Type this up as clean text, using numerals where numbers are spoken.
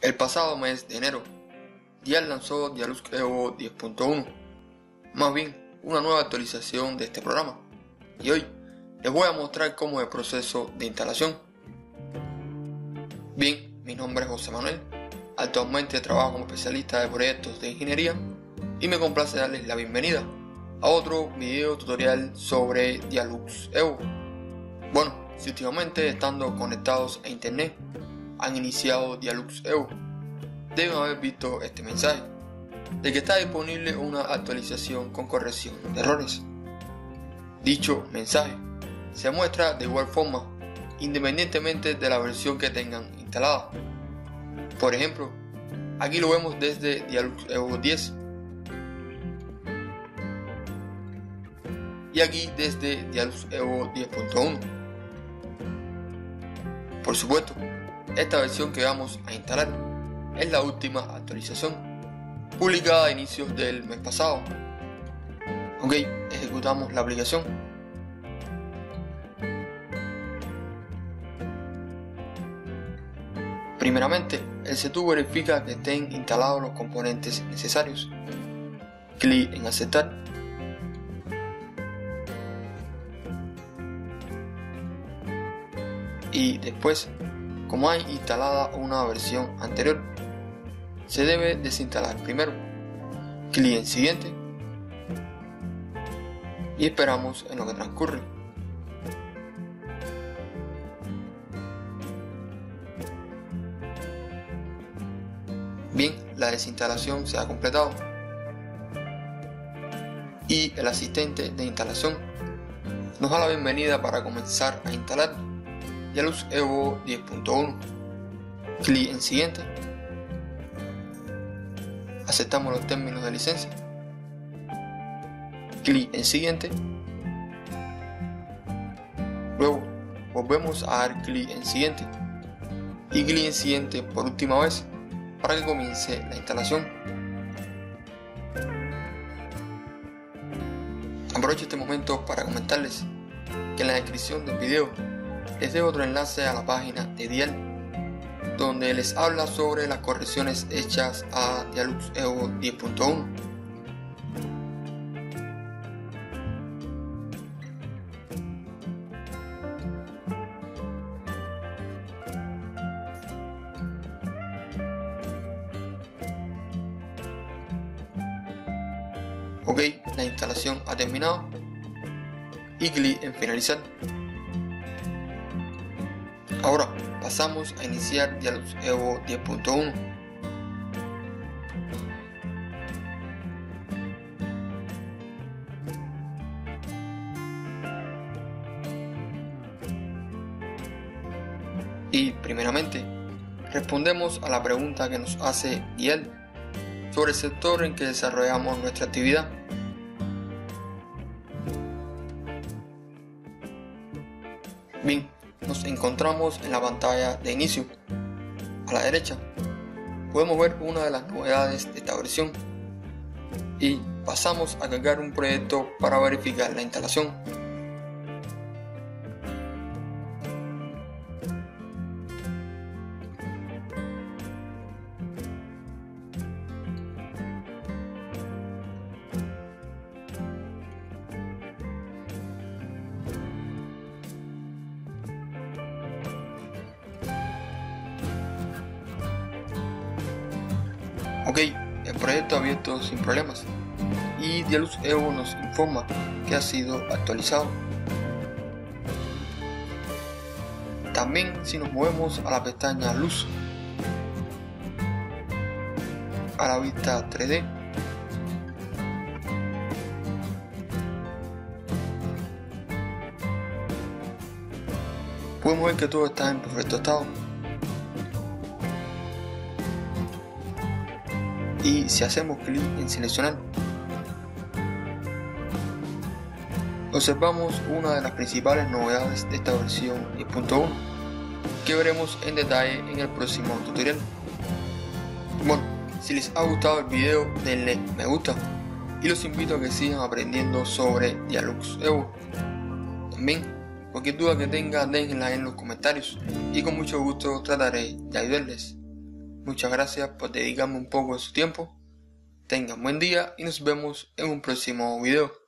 El pasado mes de enero, Dial lanzó Dialux Evo 10.1, más bien una nueva actualización de este programa, y hoy les voy a mostrar cómo es el proceso de instalación. Bien, mi nombre es José Manuel, actualmente trabajo como especialista de proyectos de ingeniería y me complace darles la bienvenida a otro video tutorial sobre Dialux Evo. Bueno, si últimamente estando conectados a internet han iniciado Dialux Evo, deben haber visto este mensaje de que está disponible una actualización con corrección de errores. Dicho mensaje se muestra de igual forma independientemente de la versión que tengan instalada. Por ejemplo, aquí lo vemos desde Dialux Evo 10 y aquí desde Dialux Evo 10.1. Por supuesto, esta versión que vamos a instalar es la última actualización, publicada a inicios del mes pasado. Ok, ejecutamos la aplicación. Primeramente, el CTU verifica que estén instalados los componentes necesarios. Clic en aceptar. Y después, como hay instalada una versión anterior, se debe desinstalar primero. Clic en siguiente y esperamos en lo que transcurre. Bien, la desinstalación se ha completado y el asistente de instalación nos da la bienvenida para comenzar a instalar Dialux Evo 10.1. Clic en siguiente. Aceptamos los términos de licencia. Clic en siguiente. Luego volvemos a dar clic en siguiente y clic en siguiente por última vez para que comience la instalación. Aprovecho este momento para comentarles que en la descripción del video les dejo otro enlace a la página de Dial, donde les habla sobre las correcciones hechas a Dialux Evo 10.1. Ok, la instalación ha terminado y clic en finalizar. Ahora pasamos a iniciar Dialux Evo 10.1. Y primeramente respondemos a la pregunta que nos hace Dial sobre el sector en que desarrollamos nuestra actividad. Bien, nos encontramos en la pantalla de inicio. A la derecha podemos ver una de las novedades de esta versión y pasamos a cargar un proyecto para verificar la instalación. Ok, el proyecto ha abierto sin problemas y Dialux Evo nos informa que ha sido actualizado. También si nos movemos a la pestaña Luz, a la vista 3D, podemos ver que todo está en perfecto estado. Y si hacemos clic en seleccionar, observamos una de las principales novedades de esta versión 10.1 que veremos en detalle en el próximo tutorial. Bueno, si les ha gustado el video denle me gusta y los invito a que sigan aprendiendo sobre Dialux Evo. También cualquier duda que tengan déjenla en los comentarios y con mucho gusto trataré de ayudarles. Muchas gracias por dedicarme un poco de su tiempo. Tengan buen día y nos vemos en un próximo video.